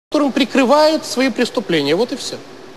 которым прикрывают свои преступления. Вот и все.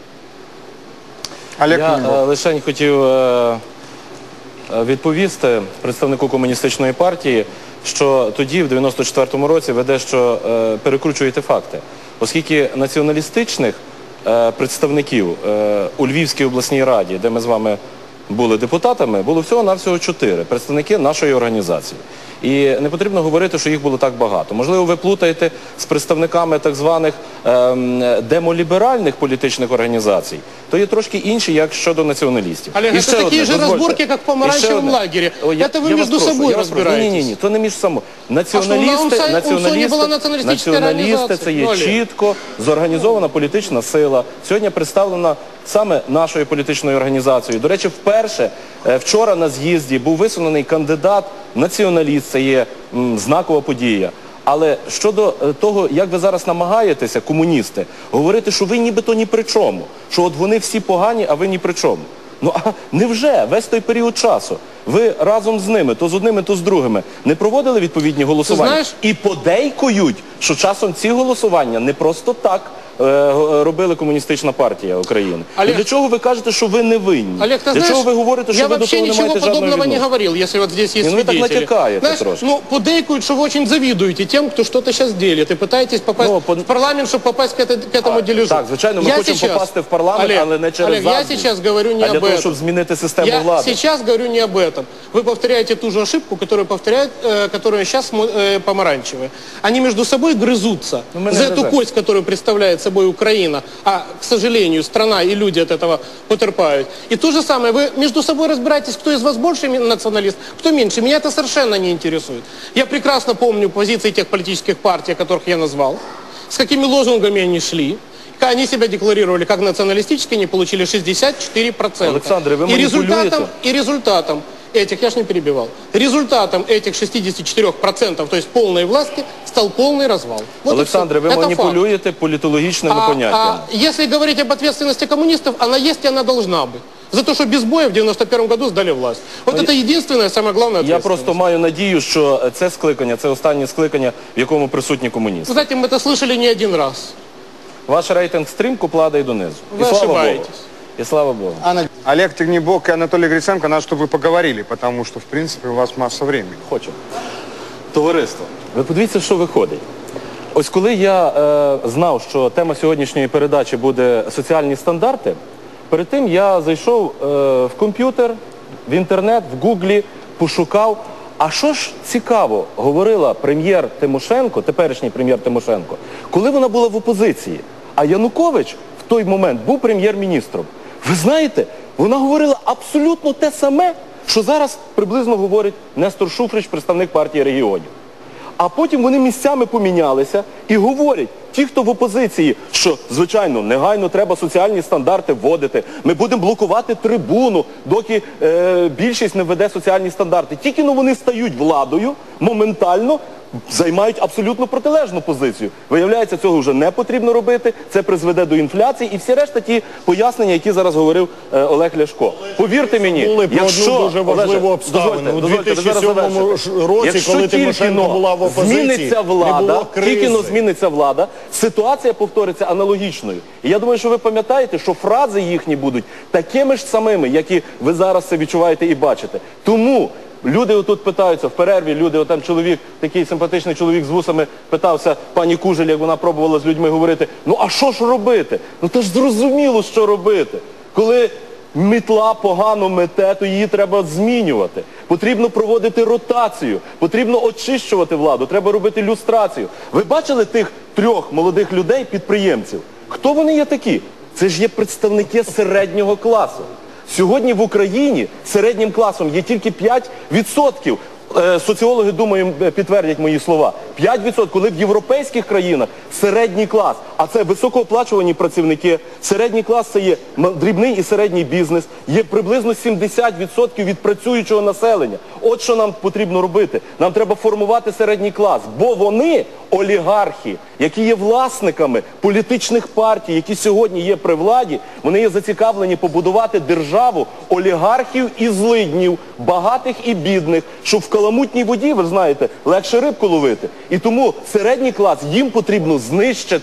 Я лише хотів відповісти представнику комуністичної партії, що тоді, в 94-му році, ви дещо перекручуєте факти. Оскільки націоналістичних представників у Львівській обласній раді, де ми з вами були депутатами, було всього-навсього 4 представники нашої організації. І не потрібно говорити, що їх було так багато. Можливо, ви плутаєте з представниками так званих демоліберальних політичних організацій. То є трошки інші, як щодо націоналістів. Олег, це такі ж розборки, як в помаранчевому лагері. Це ви між собою розбираєтесь. Ні, то не між собою. Націоналісти – це є чітко зорганізована політична сила. Сьогодні представлена саме нашою політичною організацією. До речі, вперше вчора на з'їзді був висунений кандидат націоналіст, це є знакова подія. Але щодо того, як ви зараз намагаєтеся, комуністи, говорити, що ви нібито ні при чому, що от вони всі погані, а ви ні при чому. Ну, а невже весь той період часу ви разом з ними, то з одними, то з другими, не проводили відповідні голосування? І подейкують, що часом ці голосування не просто так робила Комуністична партія України. Олег, для чого ви кажете, що ви не винні? Олег, ты для чого ви говорите, що ви до того не маєте жодного відношення? Я вообще ничего подобного не говорил, если вот здесь есть свидетели. Ну, вы так натякаете. Знаешь, трошки. Ну, подейкуют, что вы очень завидуете тем, кто что-то сейчас делит, и пытаетесь попасть в парламент, чтобы попасть к этому дележу. Так, звичайно, ми хочемо попасти в парламент, але не через Олег, я сейчас говорю не об этом. А для того, щоб змінити систему влади. Я сейчас говорю не об этом. Вы повторяете ту же ошибку, которую повторяют, которая сейчас помаранчевая. Они между собой грызутся за эту кость, которую представляет собой Украина. А, к сожалению, страна и люди от этого потерпают. И то же самое, вы между собой разбираетесь, кто из вас больше националист, кто меньше. Меня это совершенно не интересует. Я прекрасно помню позиции тех политических партий, которых я назвал, с какими лозунгами они шли. Они себя декларировали как националистические, они получили 64%. Александр, вы манипулируете. И результатом этих, я ж не перебивал, результатом этих 64%, то есть полной власти, стал полный развал. Вот Олександре, ви маніпулюєте політологічними поняттями. Если говорить об ответственности коммунистов, она есть и она должна быть. За то, что без боя в 91 году сдали власть. Вот это единственное, самое главное ответственность. Я просто маю надію, що це скликання, це останнє скликання, в якому присутні комуністи. Вы знаете, мы это слышали не один раз. Ваш рейтинг стрімко падає донизу. Вы ошибаетесь. И слава Богу. Олег Тягнебок и Анатолий Гриценко, надо, чтобы вы поговорили, потому что, в принципе, у вас масса времени. Хочемо. Товариство, ви подивіться, що виходить. Ось коли я знав, що тема сьогоднішньої передачі буде соціальні стандарти, перед тим я зайшов в комп'ютер, в інтернет, в гуглі, пошукав, а що ж цікаво говорила прем'єр Тимошенко, теперішній прем'єр Тимошенко, коли вона була в опозиції, а Янукович в той момент був прем'єр-міністром. Ви знаєте, вона говорила абсолютно те саме, що зараз приблизно говорить Нестор Шуфрич, представник партії регіонів. А потім вони місцями помінялися і говорять, ті, хто в опозиції, що, звичайно, негайно треба соціальні стандарти вводити, ми будемо блокувати трибуну, доки більшість не введе соціальні стандарти. Тільки вони стають владою, моментально займають абсолютно протилежну позицію. Виявляється, цього вже не потрібно робити, це призведе до інфляції і всі решта ті пояснення, які зараз говорив Олег Ляшко. Повірте мені, якщо дуже важливу обставину у 2007 році, коли Тимошенко була в опозиції, тільки зміниться влада, ситуація повториться аналогічною. І я думаю, що ви пам'ятаєте, що фрази їхні будуть такими ж самими, які ви зараз це відчуваєте і бачите. Тому люди отут питаються, в перерві люди, отам чоловік, такий симпатичний чоловік з вусами, питався пані Кужель, як вона пробувала з людьми говорити, ну а що ж робити? Ну то ж зрозуміло, що робити. Коли мітла погано мете, то її треба змінювати. Потрібно проводити ротацію, потрібно очищувати владу, треба робити люстрацію. Ви бачили тих 3 молодих людей, підприємців? Хто вони є такі? Це ж є представники середнього класу. Сьогодні в Україні середнім класом є тільки 5%. Соціологи, думаю, підтвердять мої слова. 5%, коли в європейських країнах середній клас, а це високооплачувані працівники, середній клас це є дрібний і середній бізнес, є приблизно 70% від працюючого населення. От що нам потрібно робити. Нам треба формувати середній клас, бо вони олігархи, які є власниками політичних партій, які сьогодні є при владі, вони є зацікавлені побудувати державу олігархів і злиднів, багатих і бідних, щоб в каламутній воді, ви знаєте, легше рибку ловити. І тому середній клас їм потрібно знищити.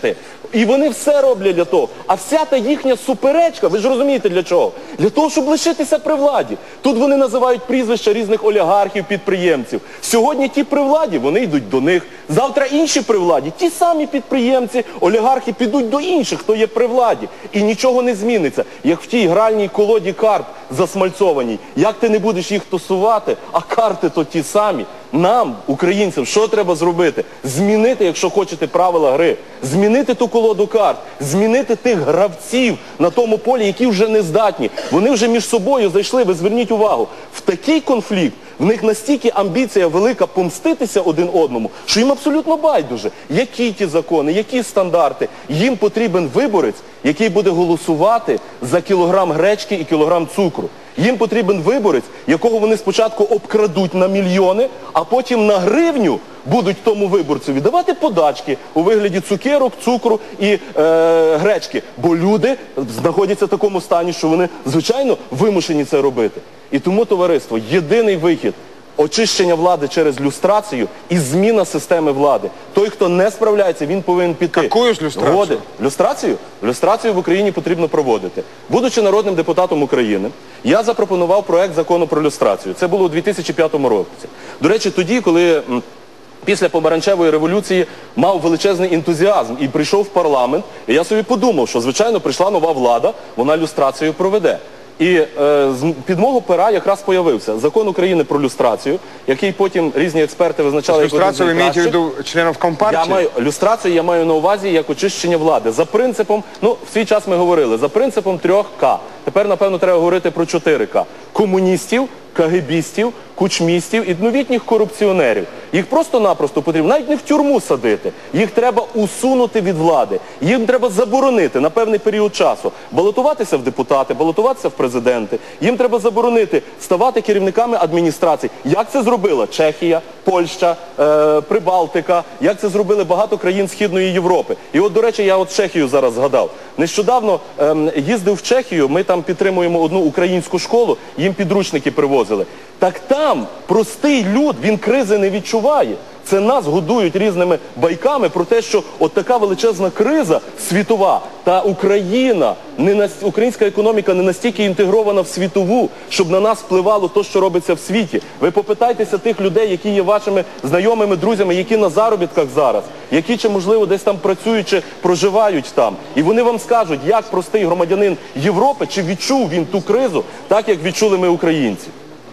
І вони все роблять для того. А вся та їхня суперечка, ви ж розумієте для чого? Для того, щоб лишитися при владі. Тут вони називають прізвища різних олігархів, підприємців. Сьогодні ті при владі, вони йдуть до них. Завтра інші при владі. Ті самі підприємці, олігархи підуть до інших, хто є при владі. І нічого не зміниться. Як в тій гральній колоді карт засмальцованій. Як ти не будеш їх тусувати, а карти то ті самі. Нам, українцям, що треба зробити? Змінити, якщо хочете, правила гри. Змінити ту колоду карт. Змінити тих гравців на тому полі, які вже не здатні. Вони вже між собою зайшли, ви зверніть увагу. В такий конфлікт, в них настільки амбіція велика помститися один одному, що їм абсолютно байдуже. Які ті закони, які стандарти. Їм потрібен виборець, який буде голосувати за кілограм гречки і кілограм цукру. Їм потрібен виборець, якого вони спочатку обкрадуть на мільйони, а потім на гривню будуть тому виборцеві давати подачки у вигляді цукерок, цукру і гречки. Бо люди знаходяться в такому стані, що вони, звичайно, вимушені це робити. І тому, товариство, єдиний вихід – очищення влади через люстрацію і зміна системи влади. Той, хто не справляється, він повинен піти. Какую ж люстрацію? Люстрацію? Люстрацію в Україні потрібно проводити. Будучи народним депутатом України, я запропонував проект закону про люстрацію. Це було у 2005 році. До речі, тоді, коли після помаранчевої революції мав величезний ентузіазм і прийшов в парламент, і я собі подумав, що, звичайно, прийшла нова влада, вона люстрацію проведе. І під мого пера якраз появився закон України про люстрацію, який потім різні експерти визначали як один з найкращих. Люстрацію ви маєте в виду членів Компартії? Люстрацію я маю на увазі як очищення влади. За принципом, в свій час ми говорили, за принципом 3К. Тепер, напевно, треба говорити про 4К. Комуністів, КГБістів, кучмістів і новітніх корупціонерів. Їх просто-напросто потрібно, навіть не в тюрму садити, їх треба усунути від влади. Їм треба заборонити на певний період часу балотуватися в депутати, балотуватися в президенти. Їм треба заборонити ставати керівниками адміністрацій. Як це зробила Чехія, Польща, Прибалтика, як це зробили багато країн Східної Європи. І от, до речі, я от Чехію зараз згадав. Нещодавно їздив в Чехію, ми там підтримуємо одну українську школу, їм підручники привозили. Так там простий люд, він кризи не відчуває. Це нас годують різними байками про те, що от така величезна криза світова, та Україна, українська економіка не настільки інтегрована в світову, щоб на нас впливало те, що робиться в світі. Ви попитайтеся тих людей, які є вашими знайомими, друзями, які на заробітках зараз, які, чи, можливо, десь там працюють, чи проживають там. І вони вам скажуть, як простий громадянин Європи, чи відчув він ту кризу, так, як відчули ми, українці.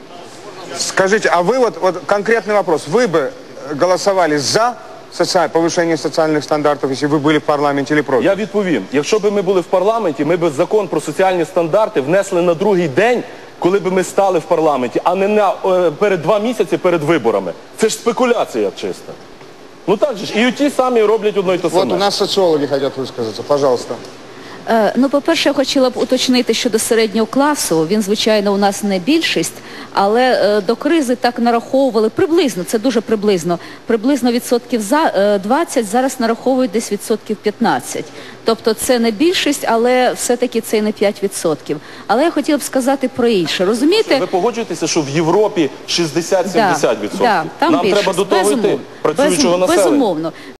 Скажите, а вы вот конкретный вопрос, вы бы голосовали за повышение социальных стандартов, если вы были в парламенте, или против? Я відповім. Якщо б ми були в парламенті, ми б закон про соціальні стандарти внесли на другий день, коли б ми стали в парламенті, а не перед 2 місяці перед виборами. Це ж спекуляція чиста. Ну так же ж, і ті самі роблять одно й те саме. Вот у нас соціологи хочуть висказатися, пожалуйста. По-перше, я хотіла б уточнити щодо середнього класу. Він, звичайно, у нас не більшість, але до кризи так нараховували приблизно, це дуже приблизно відсотків 20, зараз нараховують десь відсотків 15. Тобто це не більшість, але все-таки це не 5%. Але я хотіла б сказати про інше. Розумієте? Ви погоджуєтеся, що в Європі 60-70%? Да, там Нам більшість. треба до того йти, працюючого населення. Безумовно.